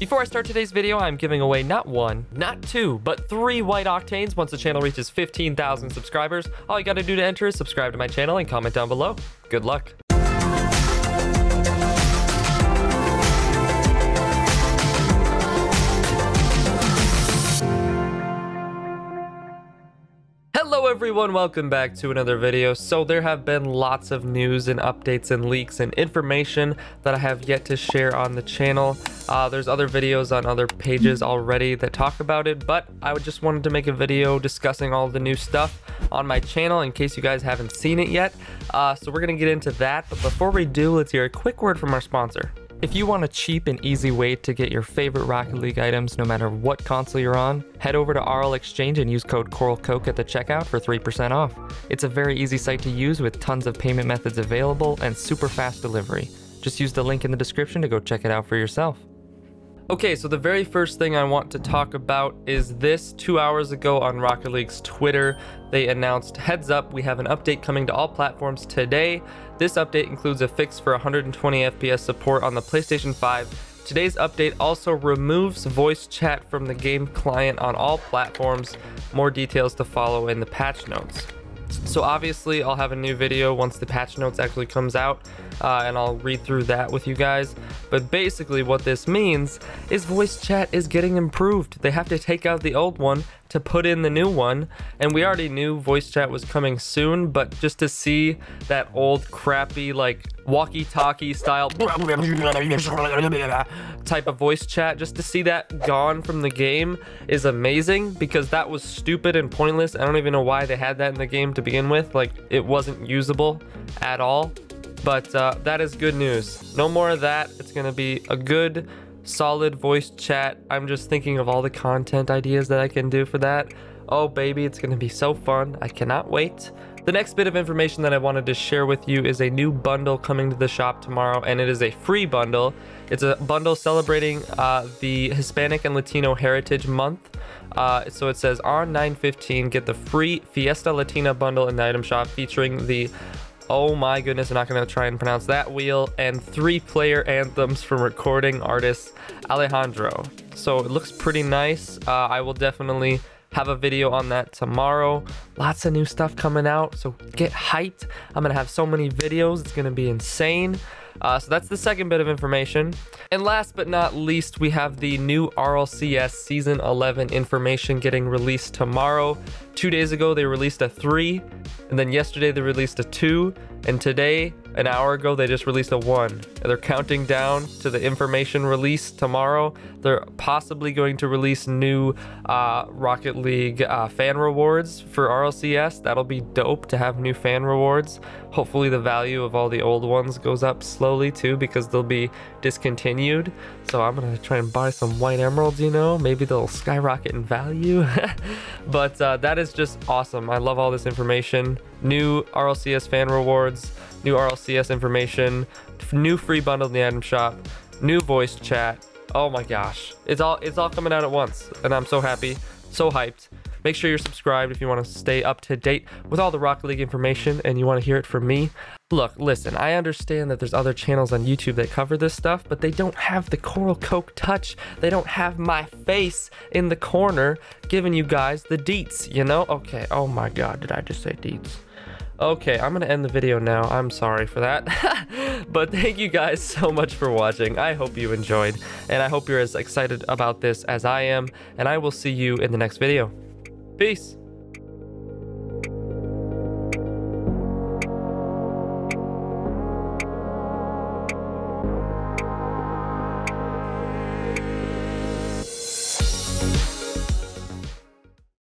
Before I start today's video, I'm giving away not one, not two, but 3 white octanes once the channel reaches 15,000 subscribers. All you gotta do to enter is subscribe to my channel and comment down below. Good luck. Hello everyone, welcome back to another video. So there have been lots of news and updates and leaks and information that I have yet to share on the channel. There's other videos on other pages already that talk about it, but I just wanted to make a video discussing all the new stuff on my channel in case you guys haven't seen it yet. So we're gonna get into that, but before we do, let's hear a quick word from our sponsor. If you want a cheap and easy way to get your favorite Rocket League items no matter what console you're on, head over to RL Exchange and use code CORALCOKE at the checkout for 3% off. It's a very easy site to use with tons of payment methods available and super fast delivery. Just use the link in the description to go check it out for yourself. Okay, so the very first thing I want to talk about is this. 2 hours ago on Rocket League's Twitter, they announced, heads up, we have an update coming to all platforms today. This update includes a fix for 120 FPS support on the PlayStation 5. Today's update also removes voice chat from the game client on all platforms. More details to follow in the patch notes. So obviously I'll have a new video once the patch notes actually comes out, and I'll read through that with you guys. But basically what this means is voice chat is getting improved. They have to take out the old one to put in the new one, and we already knew voice chat was coming soon, but just to see that old crappy like walkie-talkie style type of voice chat, just to see that gone from the game is amazing, because that was stupid and pointless. I don't even know why they had that in the game to begin with. Like, it wasn't usable at all. But that is good news. No more of that. It's gonna be a good solid voice chat. I'm just thinking of all the content ideas that I can do for that. Oh baby, it's gonna be so fun. I cannot wait. The next bit of information that I wanted to share with you is a new bundle coming to the shop tomorrow, and it is a free bundle. It's a bundle celebrating the Hispanic and Latino Heritage Month. So it says on 9/15, get the free Fiesta Latina bundle in the item shop featuring the, oh my goodness, I'm not going to try and pronounce that wheel, and 3 player anthems from recording artist Alejandro. So it looks pretty nice. I will definitely have a video on that tomorrow. Lots of new stuff coming out, so get hyped. I'm gonna have so many videos, it's gonna be insane. So that's the second bit of information. And last but not least, we have the new RLCS Season 11 information getting released tomorrow. 2 days ago, they released a 3, and then yesterday they released a 2, and today, an hour ago, they just released a 1. And they're counting down to the information release tomorrow. They're possibly going to release new Rocket League fan rewards for RLCS. That'll be dope to have new fan rewards. Hopefully the value of all the old ones goes up slowly too, because they'll be discontinued. So I'm gonna try and buy some white emeralds, you know, maybe they'll skyrocket in value. But that is just awesome. I love all this information. New RLCS fan rewards, new RLCS information, new free bundle in the item shop, new voice chat. Oh my gosh, it's all coming out at once, and I'm so happy, so hyped. Make sure you're subscribed if you want to stay up to date with all the Rocket League information and you want to hear it from me. Look, listen, I understand that there's other channels on YouTube that cover this stuff, but they don't have the CoralCoke touch. They don't have my face in the corner giving you guys the deets, you know? Okay, oh my god, did I just say deets? Okay, I'm gonna end the video now. I'm sorry for that. But thank you guys so much for watching. I hope you enjoyed, and I hope you're as excited about this as I am, and I will see you in the next video. Peace.